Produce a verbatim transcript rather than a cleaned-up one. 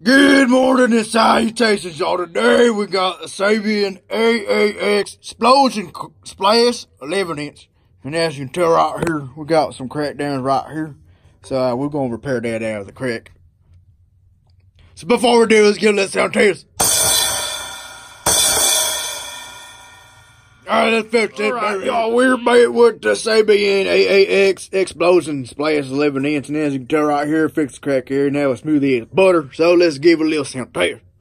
Good morning and salutations, y'all. Today we got the SABIAN A A X-plosion splash eleven inch. And as you can tell right here, we got some crackdowns right here. So uh, we're going to repair that out of the crack. So before we do, let's give a little sound test. Alright, let's fix it. Alright, y'all, we're made with the SABIAN A A X-plosion splash eleven inch. And as you can tell right here, fix the crack here. Now it's smooth as butter. So let's give it a little sound test.